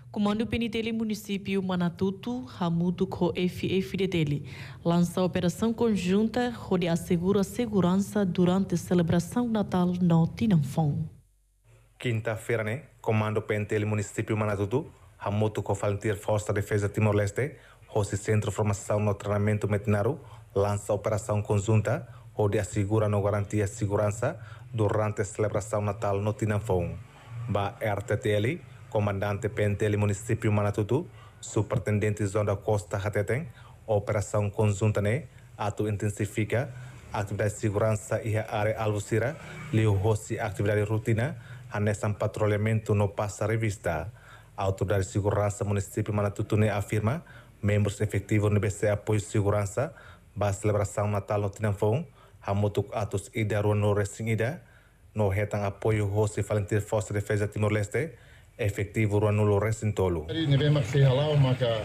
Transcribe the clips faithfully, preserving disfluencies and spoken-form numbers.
Comando Penitele Município Manatuto, Hamuto com F F D dele, lança operação conjunta onde assegura a segurança durante a celebração Natal no Tinanfon. Quinta-feira, né? Comando Penitele Município Manatuto, Hamuto com Volunteer Força de Defesa Timor-Leste, Rossi Centro de Formação no Treinamento Metinaro, lança operação conjunta onde assegura a garantia de segurança durante a celebração Natal no Tinanfon. Ba R T T L, comandante Penitele Município Manatuto, superintendente Zona Costa Hateteng, operação conjunta né, ato intensifica atividade de segurança e a área Alvucira, liu Rossi atividade rotina, anesan patrulhamento no passa revista. A autoridade de segurança município Manatuto né afirma, membros efetivos no B C apoio de segurança, ba celebração Natal no Tinanfon, hamutuk atos ida ruano resing ida, no retang apoio Rossi Volunteer Força de Defesa Timor-Leste, efetivo ruano resing tolo. Nivema se halau maka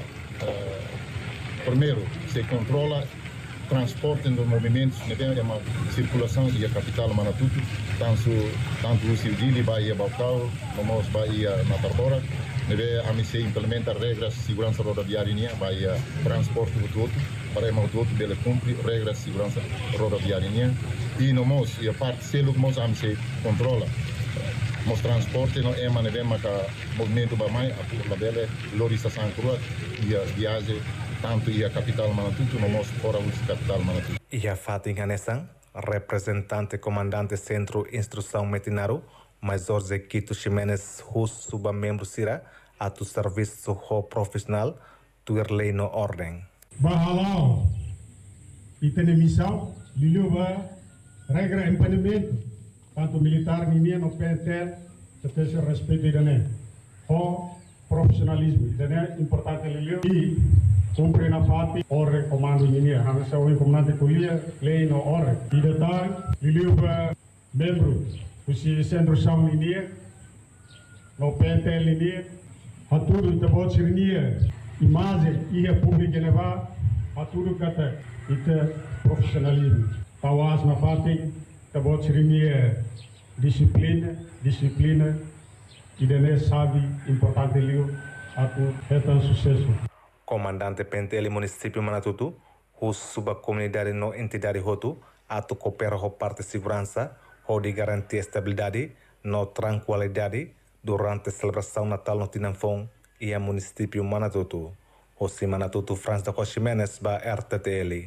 primeiro se controla transporte dos movimentos, nivema uma circulação e a capital Manatuto, tanto tanto o civil vai a Baucau, como os vai a Matarbora. Neve a se implementa regras de segurança rodoviária, vai a transporte do outro, para o outro dele cumprir regras de segurança rodoviária. E no mos e a parte selo que nós a se controla, mos transporte no é maneve maka movimento ba mai a por la bele lorisa sancrua e a viagem tanto e a capital Manatuto no mos fora a capital Manatuto. E a Fatin Hanessan, representante comandante Centro Instrução Metinaro, Major Zequito Ximenes Hus suba membro Sira, atu serviço ho profissional, tuir lei no ordem. Bahalau, itene missão, liliuba, regra empanamento, tanto militar ninguém no P N T, se tem respeito idane, ho profissionalismo, idane importante liliu e cumpre na fati, ore comando ninguém, hanya seorang comandante kuliah, lei no ordem. E detalhe, liliuba membro Usi centro sam linia, no P N T linia, haturu tabot sirnia, imagem ia pública leva, haturu kata ita profissionalismo. Tawas na fati tabot sirnia disiplina, disiplina, e dene sabe importante liu atu etan sucesso. Comandante Penitele Município Manatuto, hus suba comunidade no entidade hotu, atu coopera ho parte segurança, onde garantir estabilidade no tranquilidade durante a celebração Natal no Tinanfon e a município Manatuto. Rossi Manatuto, Franz da Cochimenes, ba R T T L.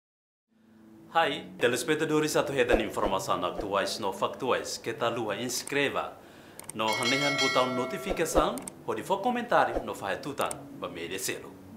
Hai, telespectadores satu hetan informasi aktuais no faktuais kita lua inscreva no hanehan botão notificação, pode for comentário no faz tutan ba media selo.